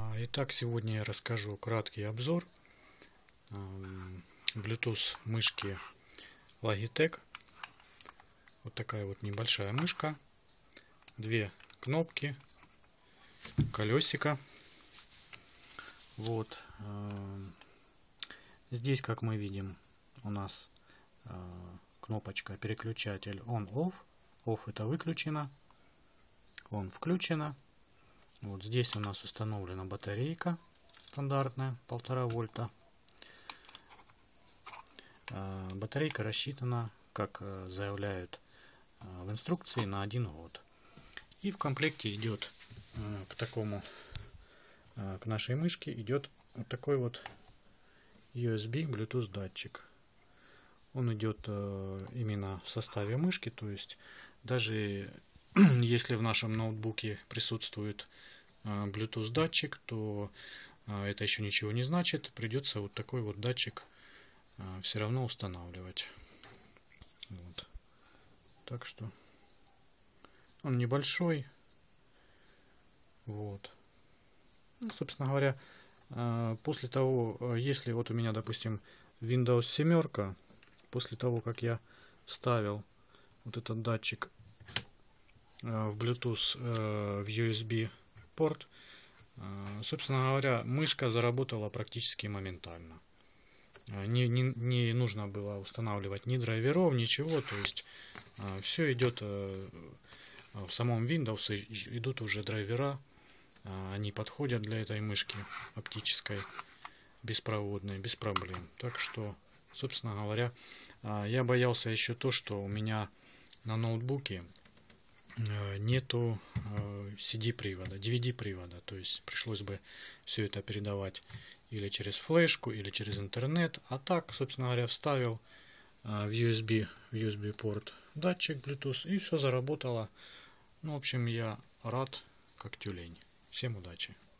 Итак, сегодня я расскажу краткий обзор Bluetooth мышки Logitech. Вот такая вот небольшая мышка, две кнопки, колесико. Вот здесь, как мы видим, у нас кнопочка переключатель on-off. Off это выключено, on включено. Вот здесь у нас установлена батарейка стандартная 1,5 вольта. Батарейка рассчитана, как заявляют в инструкции, на 1 год. И в комплекте идет к нашей мышке идет вот такой вот USB Bluetooth датчик. Он идет именно в составе мышки, то есть даже если в нашем ноутбуке присутствует Bluetooth датчик, то это еще ничего не значит. Придется вот такой вот датчик все равно устанавливать. Вот. Так что он небольшой. Вот. Ну, собственно говоря, после того, если вот у меня, допустим, Windows 7, после того, как я вставил вот этот датчик в Bluetooth, в USB порт, собственно говоря, мышка заработала практически моментально. Не нужно было устанавливать ни драйверов, ничего. То есть все идет в самом Windows, идут уже драйвера. Они подходят для этой мышки оптической, беспроводной, без проблем. Так что, собственно говоря, я боялся еще то, что у меня на ноутбуке нету CD-привода, DVD-привода. То есть пришлось бы все это передавать или через флешку, или через интернет. А так, собственно говоря, вставил в USB порт датчик Bluetooth, и все заработало. Ну, в общем, я рад как тюлень. Всем удачи!